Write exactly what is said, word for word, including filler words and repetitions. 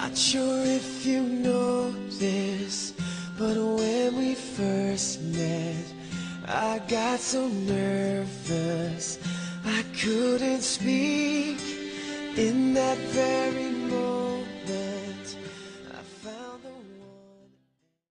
Not sure if you know this, but when we first met, I got so nervous I couldn't speak. In that very moment,